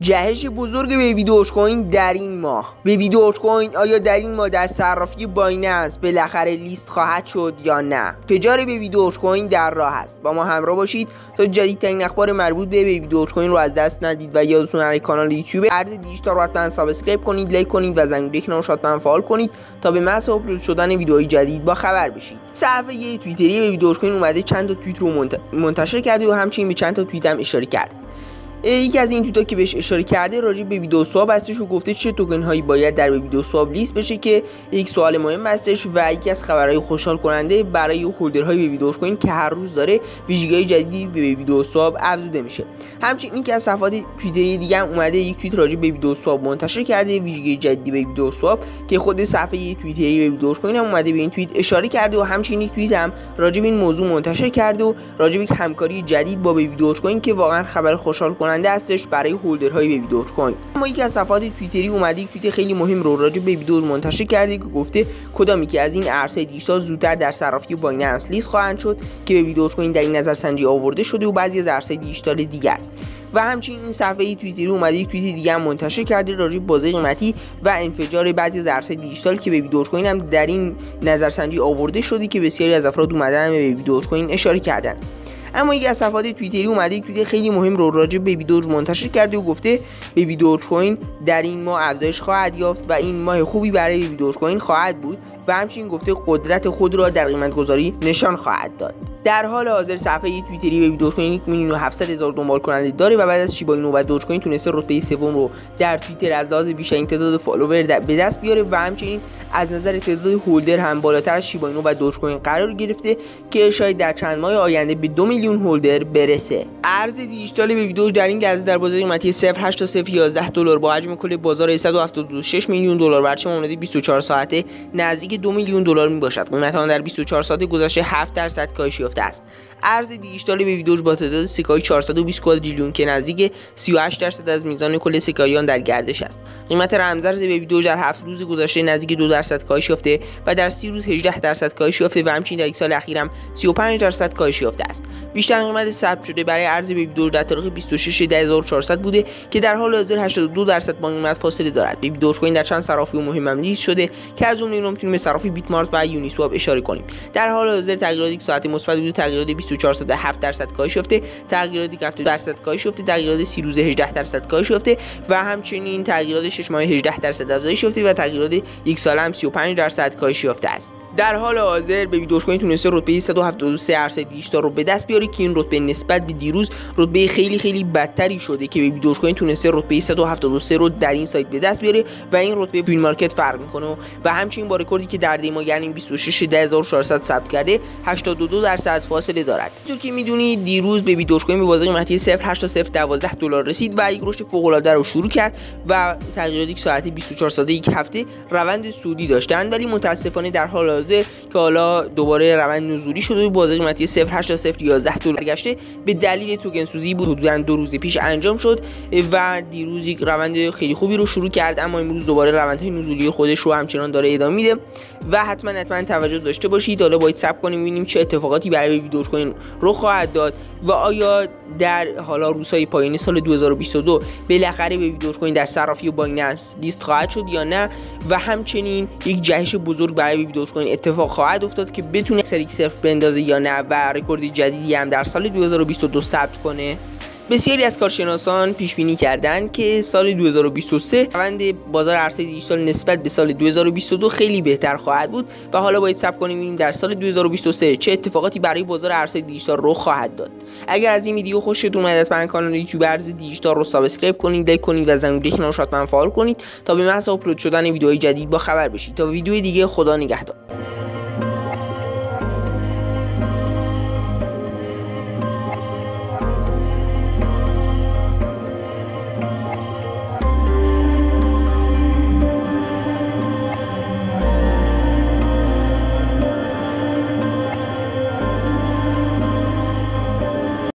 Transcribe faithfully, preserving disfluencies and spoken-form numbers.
جهش بزرگ بیبی دوج کوین در این ماه. بیبی دوج کوین آیا در این ماه در صرافی بایننس بالاخره لیست خواهد شد یا نه؟ انفجار بیبی دوج کوین در راه است. با ما همراه باشید تا جدیدترین اخبار مربوط به بیبی دوج کوین رو از دست ندید و یادتون نره کانال یوتیوب ارز دیجیتال رو حتما سابسکرایب کنید، لایک کنید و زنگوله کنارش حتما فعال کنید تا به محض آپلود شدن ویدیوهای جدید با خبر بشید. صفحه توییتری بیبی دوج کوین اومده چند تا توییت رو منتشر کرده و همچنین به چند تا توییت هم اشاره کرده. یکی از این توییتا که بهش اشاره کرده راجع به بیبی دو سواب هستش و گفته چه توکن هایی باید در بیبی دو سواب لیست بشه که یک سوال مهم هستش و یکی از خبرهای خوشحال کننده برای هولدرهای بیبی دوج کوین که هر روز داره ویژگی‌های جدیدی به بیبی دو سواب افزوده میشه. همچنین که از صفحات توییتری دیگه هم اومده یک توییت راجع به بیبی دو سواب منتشر کرده، ویژگی جدیدی به بیبی دو سواب که خود صفحه توییتری بیبی دوج کوین هم اومده به این توییت اشاره کرده و همچنین یک توییت هم راجع به این موضوع منتشر کرده و راجع به همکاری جدید با بیبی دوج کوین که واقعا خبر خوشحال کننده هستش برای هولدرهای بیبی دوج کوین. اما یکی از صفحات توییتری اومده یک توییت خیلی مهم رو راجع به بیبی دوج منتشر کرده که گفته کدامی که از این ارزهای دیجیتال زودتر در صرافی بایننس لیست خواهند شد که بیبی دوج کوین در این نظرسنجی آورده شده و بعضی از ارزهای دیجیتال دیگر. و همچنین این صفحه توییتری اومده یک توییت دیگه هم منتشر کرده راجع به بازار قیمتی و انفجار بعضی از ارزهای دیجیتال که بیبی دوج کوین هم در این نظرسنجی آورده شده که بسیاری از افراد اومدن به بیبی دوج کوین اشاره کردن. اما یکی از صفحات توییتری اومده یک توییت خیلی مهم رو راجع به بیبی دوج منتشر کرده و گفته بیبی دوج کوین در این ماه افزایش خواهد یافت و این ماه خوبی برای بیبی دوج کوین خواهد بود و همچنین گفته قدرت خود را در قیمت گذاری نشان خواهد داد. در حال حاضر صفحه توییتری بیبی دوج کوین یک میلیون و هفتصد هزار دنبال کننده داره و بعد از شیبا اینو و دوج کوین تونسته رتبه سوم رو در توییتر از لحاظ بیشترین تعداد فالوور به دست بیاره و همچنین از نظر تعداد هولدر هم بالاتر از شیبا اینو و دوج کوین قرار گرفته که شاید در چند ماه آینده به دو میلیون هولدر برسه. ارز دیجیتال بیبی دوج در این لحظه در بازار قیمتی صفر ممیز هشت تا صفر یازده دلار با حجم کل بازار صد و هفتاد و شش میلیون دلار بر چه مانند بیست و چهار ساعته نزدیک دو میلیون دلار میباشد. قیمت آن در بیست و چهار ساعت گذشته هفت درصد کاهش یافته است. ارز دیجیتال بیبی دوج با تعداد سکه‌های چهارصد و بیست کوادریلیون که نزدیک سی و هشت درصد از میزان کل سکه‌هایان در گردش است. قیمت رمزارز بیبی دوج در هفت روز گذشته نزدیک دو درصد کاهش یافته و در سی روز هجده درصد کاهش یافته و همچنین در یک سال اخیر هم سی و پنج درصد کاهش یافته است. بیشترین قیمت ثبت شده برای ارز بیبی دوج در تاریخ بیست و شش دی هزار و چهارصد بوده که در حال حاضر هشتاد و دو درصد با قیمت فاصله دارد. بیبی دوج کوین در چند صرافی مهم هم لیست شده که از جمله اینا میتونیم به صرافی بیت مارت و یونی سواب اشاره کنیم. در حال حاضر تغییرات یک ساعت مثبت بوده، تغییرات بیست و چهار ساعت هفت درصد کاهش یافته، تغییرات هفتاد درصد کاهش یافته، تغییرات سی روزه هجده درصد کاهش یافته و همچنین تغییرات شش ماهه هجده درصد افزایش یافته و تغییرات یک ساله هم سی و پنج درصد کاهش یافته است. در حال حاضر بیبی دوج کوین تونسته رتبه صد و هفتاد و سه ارز دیجیتال رو به دست بیاره که این رتبه نسبت به دیروز رتبه خیلی خیلی بدتری شده که بیبی دوج کوین تونسته رتبه صد و هفتاد و سه رو در این سایت به دست بیاره و این رتبه کوین مارکت فرق میکنه و همچنین با رکوردی که در دیما یعنی بیست و شش دی هزار و چهارصد ثبت کرده هشتاد و دو درصد فاصله دارد. تو که میدونید دیروز بیبی دوج کوین به بازار قیمتی صفر ممیز هشت تا صفر دوازده دلار رسید و یک رشد فوق العاده رو شروع کرد و تغییرات یک ساعته بیست و چهار ساعته یک هفته روند سودی داشتند، ولی متاسفانه در حال حاضر که حالا دوباره روند نزولی شده و بازار قیمتی صفر ممیز هشت تا صفر یازده دلار گشته به دلیل توکن سوزی بود حدوداً دو روز پیش انجام شد و دیروز یک روند خیلی خوبی رو شروع کرد، اما امروز دوباره روندهای نزولی خودش رو همچنان داره ادامه میده و حتما حتما توجه داشته باشید. حالا باید صبر کنیم ببینیم چه اتفاقاتی برای بیبی دوج کوین رخ خواهد داد و آیا در حالا روزهای پایانی سال دو هزار و بیست و دو بالاخره بیبی دوج کوین در صرافی بایننس لیست خواهد شد یا نه و همچنین یک جهش بزرگ برای بیبی دوج کوین اتفاق خواهد افتاد که بتونه اکثر یک صرف بندازه یا نه و رکورد جدیدی هم در سال دو هزار و بیست و دو ثبت کنه. بسیاری از کارشناسان پیش بینی کردند که سال دو هزار و بیست و سه روند بازار ارزهای دیجیتال نسبت به سال دو هزار و بیست و دو خیلی بهتر خواهد بود و حالا باید صبر کنیم ببینیم در سال دو هزار و بیست و سه چه اتفاقاتی برای بازار ارزهای دیجیتال رخ خواهد داد. اگر از این ویدیو خوشتون اومد حتما کانال یوتیوب ارز دیجیتال رو سابسکرایب کنید، لایک کنید و زنگوله کنارش حتما فعال کنید تا به محض آپلود شدن ویدیوهای جدید با خبر بشید. تا ویدیوی دیگه خدا نگهدار.